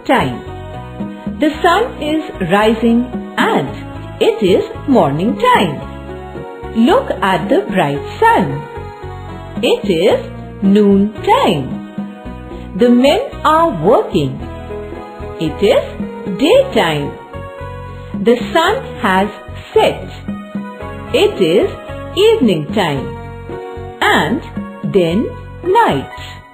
time. The sun is rising and it is morning time. Look at the bright sun. It is noon time. The men are working. It is daytime. The sun has set. It is evening time. And then night.